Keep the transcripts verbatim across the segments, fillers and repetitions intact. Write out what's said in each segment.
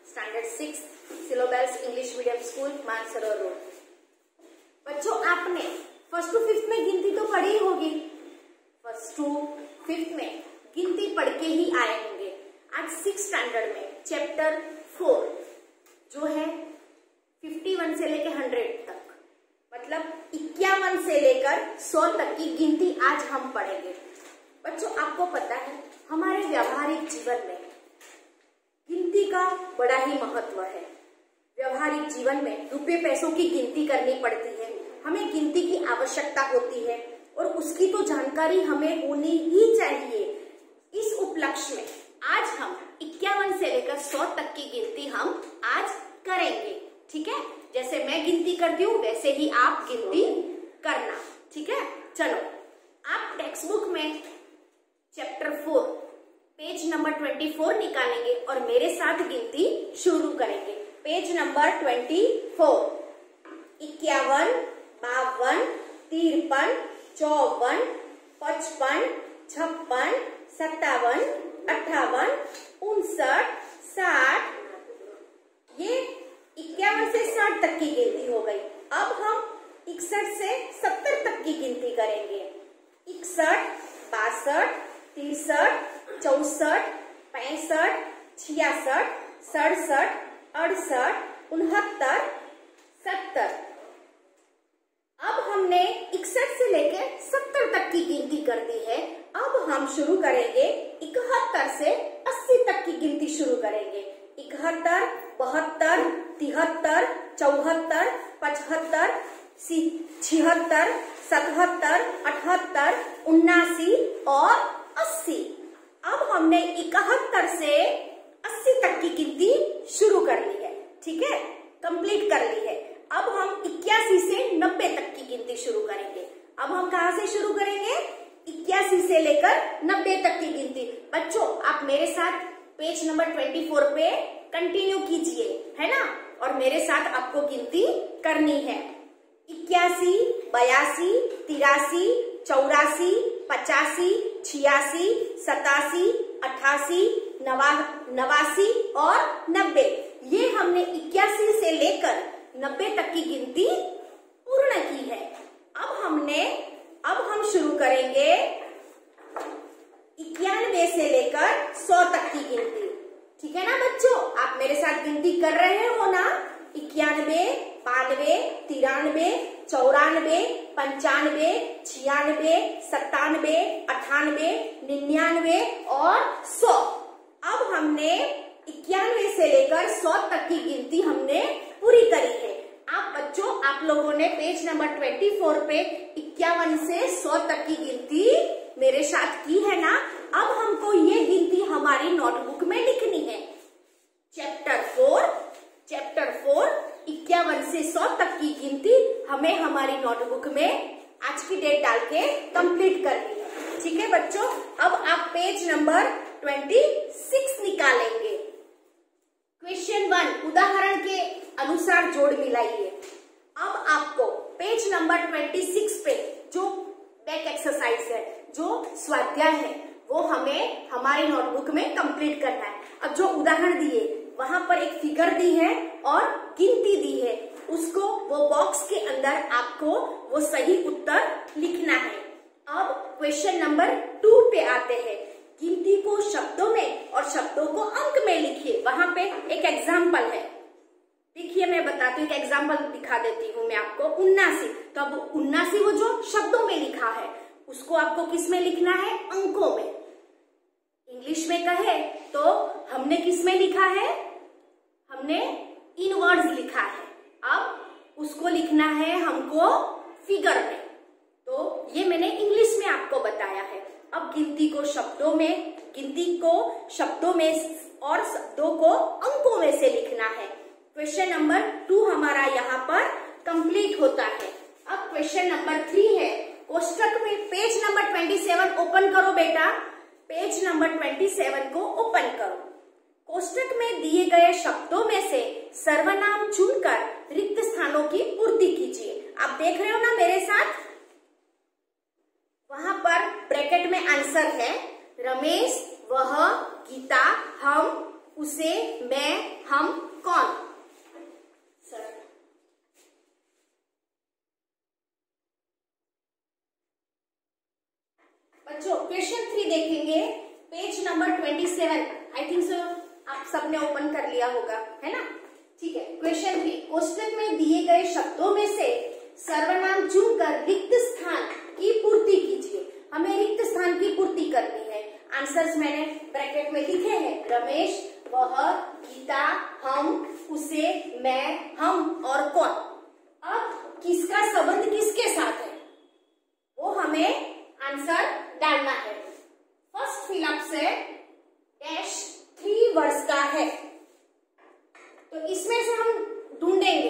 Standard six syllabus English medium school Mansarovar road. बच्चों आपने first to fifth में गिनती तो पढ़ी होगी, फर्स्ट टू फिफ्थ में गिनती पढ़ के ही आए होंगे। आज सिक्स स्टैंडर्ड में चैप्टर फोर जो है फिफ्टी वन से लेकर हंड्रेड तक, मतलब इक्यावन से लेकर सौ तक की गिनती आज हम पढ़ेंगे। बच्चों आपको पता है हमारे व्यावहारिक जीवन में गिनती का बड़ा ही महत्व है। व्यावहारिक जीवन में रुपये पैसों की गिनती करनी पड़ती है, हमें गिनती की आवश्यकता होती है और उसकी तो जानकारी हमें होनी ही चाहिए। इस उपलक्ष्य में आज हम इक्यावन से लेकर सौ तक की गिनती हम आज करेंगे। ठीक है, जैसे मैं गिनती करती हूँ वैसे ही आप गिनती करना। ठीक है, चलो आप टेक्स्ट बुक में chapter four page number twenty four निकालेंगे और मेरे साथ गिनती शुरू करेंगे। पेज नंबर ट्वेंटी फोर इक्यावन, बावन, तिरपन, चौवन, पचपन, छप्पन, सत्तावन, अट्ठावन, उनसठ, साठ, ये इक्यावन से साठ तक की गिनती हो गई। अब हम इकसठ से सत्तर तक की गिनती करेंगे। इकसठ, बासठ, तिरसठ, चौसठ, पैंसठ, छियासठ, सड़सठ, अड़सठ, उनहत्तर, सत्तर। अब हमने इकसठ से लेकर सत्तर तक की गिनती कर दी है। अब हम शुरू करेंगे इकहत्तर से अस्सी तक की गिनती शुरू करेंगे। इकहत्तर, बहत्तर, तिहत्तर, चौहत्तर, पचहत्तर, छिहत्तर, सतहत्तर, अठहत्तर, उन्नासी और अस्सी। अब हमने इकहत्तर से अस्सी तक की गिनती शुरू कर ली है। ठीक है, कंप्लीट कर ली है। अब हम इक्यासी से नब्बे तक की गिनती शुरू करेंगे। अब हम कहाँ से शुरू करेंगे? इक्यासी से लेकर नब्बे तक की गिनती। बच्चों आप मेरे साथ पेज नंबर ट्वेंटी फोर पे कंटिन्यू कीजिए, है ना, और मेरे साथ आपको गिनती करनी है। इक्यासी, बयासी, तिरासी, चौरासी, पचासी, छियासी, सतासी, अठासी, नवा नवासी और नब्बे। ये हमने इक्यासी से लेकर नब्बे तक की गिनती पूर्ण की है। अब हमने अब हम शुरू करेंगे इक्यानवे से लेकर सौ तक की गिनती। ठीक है ना बच्चों, आप मेरे साथ गिनती कर रहे हो ना? इक्यानवे, बानवे, तिरानवे, चौरानवे, पंचानवे, छियानवे, सत्तानवे, अठानवे, निन्यानवे और सौ। अब हमने इक्यानवे से लेकर सौ तक की गिनती हमने पूरी करी है। आप बच्चों आप लोगों ने पेज नंबर ट्वेंटी फोर पे इक्यावन से सौ तक की गिनती मेरे साथ की है ना? अब हमको ये गिनती हमारी नोटबुक में लिखनी है। चैप्टर फोर चैप्टर फोर इक्यावन से सौ तक की गिनती हमें हमारी नोटबुक में आज की डेट डाल के कंप्लीट करनी है। ठीक है बच्चों, अब आप पेज नंबर ट्वेंटी सिक्स निकालेंगे। क्वेश्चन वन, उदाहरण के अनुसार जोड़ मिलाइए। अब आपको पेज नंबर ट्वेंटी सिक्स पे जो बैक एक्सरसाइज है, जो स्वाध्याय है, वो हमें हमारी नोटबुक में कंप्लीट करना है। अब जो उदाहरण दिए वहां पर एक फिगर दी है और गिनती दी है, उसको वो बॉक्स के अंदर आपको वो सही उत्तर लिखना है। अब क्वेश्चन नंबर टू पे आते हैं। गिनती को शब्दों में और शब्दों को अंक में लिखिए। वहां पे एक एग्जाम्पल है, देखिए मैं बताती हूँ, एक एग्जाम्पल दिखा देती हूँ मैं आपको। उन्नासी, तो अब उन्नासी वो जो शब्दों में लिखा है उसको आपको किस में लिखना है? अंकों में। इंग्लिश में कहे तो हमने किस में लिखा है? हमने इन वर्ड्स लिखा है। अब उसको लिखना है हमको फिगर में। तो ये मैंने इंग्लिश में आपको बताया है। अब गिनती को शब्दों में गिनती को शब्दों में और शब्दों को अंकों में से लिखना है। क्वेश्चन नंबर टू हमारा यहाँ पर कंप्लीट होता है। अब क्वेश्चन नंबर थ्री है। कोष्टक में page number twenty seven open करो बेटा। पेज नंबर ट्वेंटी सेवन को ओपन करो। कोष्टक में दिए गए शब्दों में से सर्वनाम चुनकर रिक्त स्थानों की पूर्ति कीजिए। आप देख रहे हो ना मेरे साथ? वहां पर ब्रैकेट में आंसर है रमेश, वह, गीता, हम, उसे, मैं, हम, कौन। सर बच्चों क्वेश्चन थ्री देखेंगे, page number twenty seven. I think so आप सबने ओपन कर लिया होगा, है ना। ठीक है, क्वेश्चन थ्री, कोष्टक में दिए गए शब्दों में से सर्वनाम चुनकर रिक्त स्थान की पूर्ति कीजिए। हमें रिक्त स्थान की पूर्ति करनी है। आंसर्स मैंने ब्रैकेट में लिखे हैं, रमेश, वह, गीता, हम, उसे, मैं, हम और कौन। अब किसका संबंध किसके साथ है वो हमें आंसर डालना है। फर्स्ट फिलअप से डैश थ्री वर्ष का है, तो इसमें से हम ढूंढेंगे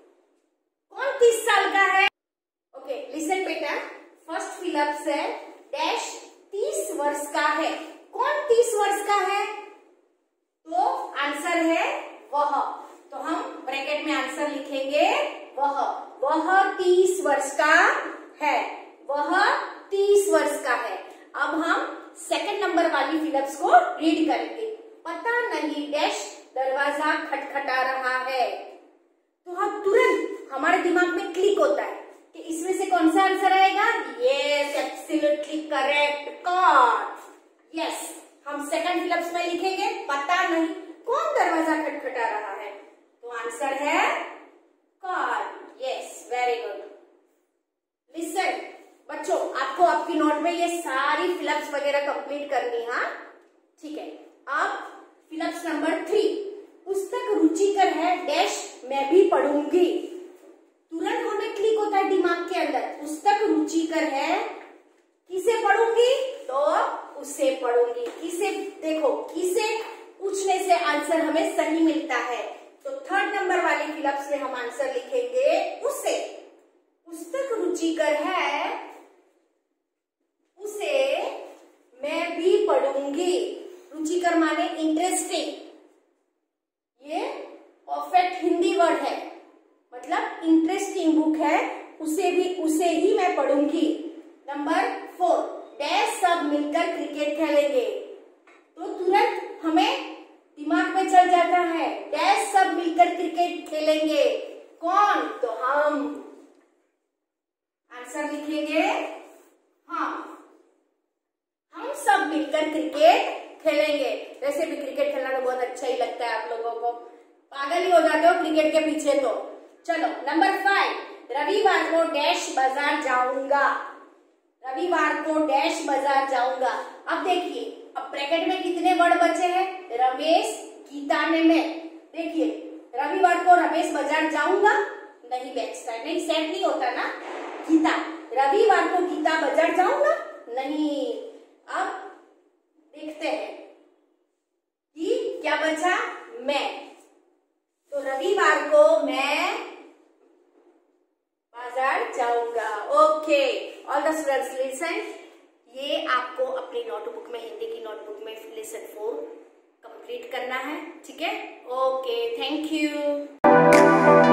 कौन तीस साल का है। ओके लिसन बेटा, फर्स्ट फिलअप से डैश तीस वर्ष का है, कौन तीस वर्ष का है, तो आंसर है वह। तो हम ब्रैकेट में आंसर लिखेंगे वह, वह तीस वर्ष का है, वह तीस वर्ष का है। अब हम सेकंड नंबर वाली फिलअप्स को रीड करेंगे। पता नहीं डैश दरवाजा खटखटा रहा है, तो अब तुरंत हमारे दिमाग में क्लिक होता है कि इसमें से कौन सा आंसर आएगा। यस एब्सोल्युटली करेक्ट, कौन। यस हम सेकंड फिलअप्स में लिखेंगे पता नहीं कौन दरवाजा खटखटा रहा है, तो आंसर है कौन। Yes very good. लिसन बच्चों, आपको आपकी नोट में ये सारी फिलअप्स वगैरह कंप्लीट करनी है, ठीक है। अब फिलअप्स नंबर थ्री, पुस्तक रुचिकर है डैश मैं भी पढ़ूंगी। तुरंत हमें क्लिक होता है दिमाग के अंदर, पुस्तक रुचिकर है, किसे पढ़ूंगी, तो उसे पढ़ूंगी। किसे, देखो किसे पूछने से आंसर हमें सही मिलता है, तो थर्ड नंबर वाली फिलअप्स में हम आंसर लिखेंगे उसे। पुस्तक रुचिकर है, उसे मैं भी पढ़ूंगी। रुचिकर माने इंटरेस्टिंग, ये परफेक्ट हिंदी वर्ड है, मतलब इंटरेस्टिंग बुक है, उसे भी, उसे ही मैं पढ़ूंगी। नंबर फोर, डैश सब मिलकर क्रिकेट खेलेंगे, तो तुरंत हमें दिमाग में चल जाता है डैश सब मिलकर क्रिकेट खेलेंगे, कौन, तो हम। आंसर लिखेंगे हम, हम सब मिलकर क्रिकेट खेलेंगे। वैसे भी क्रिकेट खेलना तो बहुत अच्छा ही लगता है, आप लोगों को पागल ही हो जाते हो क्रिकेट के पीछे। तो चलो नंबर फाइव, रविवार को डैश बाजार जाऊंगा, रविवार को डैश बाजार जाऊंगा। अब देखिए, अब ब्रैकेट में कितने वर्ड बचे हैं, रमेश, गीता ने, मैं। देखिए रविवार को रमेश बाजार जाऊंगा, नहीं बैठता है, नहीं सेट नहीं होता ना। गीता, रविवार को गीता बाजार जाऊंगा, नहीं। अब देखते हैं कि क्या बचा, मैं, तो रविवार को मैं बाजार जाऊंगा। Okay all the students listen, ये आपको अपनी नोटबुक में, हिंदी की नोटबुक में लेसन फोर कंप्लीट करना है, ठीक है। Okay thank you.